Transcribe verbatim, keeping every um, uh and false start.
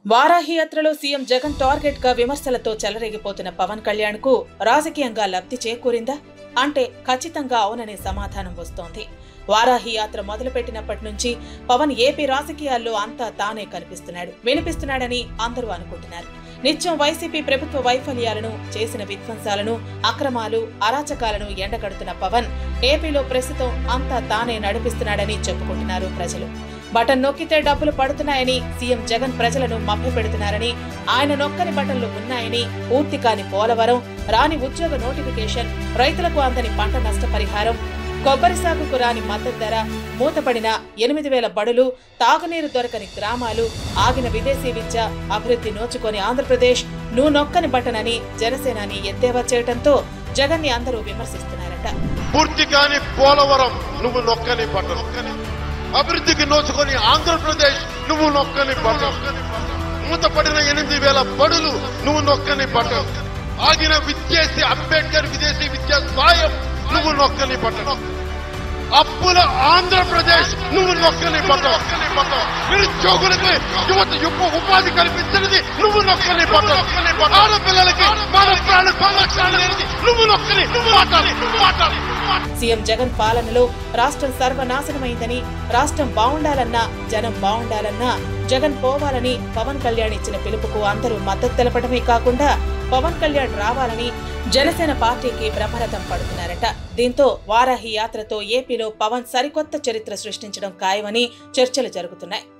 వారాహి యాత్రలో CM Jagan target గా విమర్శలతో చెలరేగిపోతున్న పవన్ కళ్యాణ్ కు రాజకీయంగా లబ్ధి చేకూరిందా అంటే ఖచ్చితంగా అవుననే సమాధానం వస్తోంది. వారాహి యాత్ర మొదలుపెట్టినప్పటి నుంచి పవన్ ఏపీ రాజకీయాల్లో అంతా తానే కనిపిస్తున్నాడు, వినిపిస్తున్నాడని అందరూ అనుకుంటున్నారు. నిత్యం వైసీపీ ప్రభుత్వ వైఫల్యాలను, చేసిన విధ్వంసాలను, అక్రమాలు, అరాచకాలను ఎండగడుతున్న పవన్ ఏపీలో ప్రస్తుతం అంతా తానే నడిపిస్తున్నాడని చెప్పుకుంటున్నారు ప్రజలు. బటన్ నొక్కితే డబ్బులు పడుతున్నాయని సీఎం జగన్ ప్రజలను మభ్యపెడుతున్నారని, ఆయన నొక్కని బటన్లు ఉన్నాయని, పూర్తి కాని పోలవరం, రాని ఉద్యోగ నోటిఫికేషన్, రైతులకు అందని పంట నష్టపరిహారం, కొబ్బరి సాగుకు రాని మద్దతు ధర, మూతపడిన ఎనిమిది వేల బడులు, తాగునీరు దొరకని గ్రామాలు, ఆగిన విదేశీ విద్య, అభివృద్ధి నోచుకొని ఆంధ్రప్రదేశ్ నువ్వు నొక్కని బటన్ అని జనసేనాని ఎద్దేవా చేయడంతో జగన్ ని అందరూ విమర్శిస్తున్నారట. పూర్తి కాని పోలవరం నువ్వు నొక్కని బటన్, అభివృద్ధికి నోచుకొని ఆంధ్రప్రదేశ్ నువ్వు నొక్కని బటన్, మూతపడిన ఎనిమిది వేల బడులు నువ్వు నొక్కని బటన్, ఆగిన విద్యేసి అంబేద్కర్ విదేశీ విద్యా సాయం నువ్వు నొక్కని బటన్, అప్పుల ఆంధ్రప్రదేశ్ నువ్వు నొక్కని బటన్, నిరుద్యోగులకి యువత యువ ఉపాధి కల్పించినది నువ్వు నొక్కని బటన్, ఆడపిల్లలకి మన ప్రాణ సంరక్షణ లేనిది నువ్వు నొక్కని మాట్లాడి మాట్లాడి సీఎం జగన్ పాలనలో రాష్ట్రం సర్వనాశనమైందని, రాష్ట్రం బాగుండాలన్నా, జనం బాగుండాలన్నా జగన్ పోవాలని పవన్ కళ్యాణ్ ఇచ్చిన పిలుపుకు అందరూ మద్దతు తెలపడమే కాకుండా పవన్ కళ్యాణ్ రావాలని జనసేన పార్టీకి బ్రహ్మరథం పడుతున్నారట. దీంతో వారాహి యాత్రతో ఏపీలో పవన్ సరికొత్త చరిత్ర సృష్టించడం ఖాయమని చర్చలు జరుగుతున్నాయి.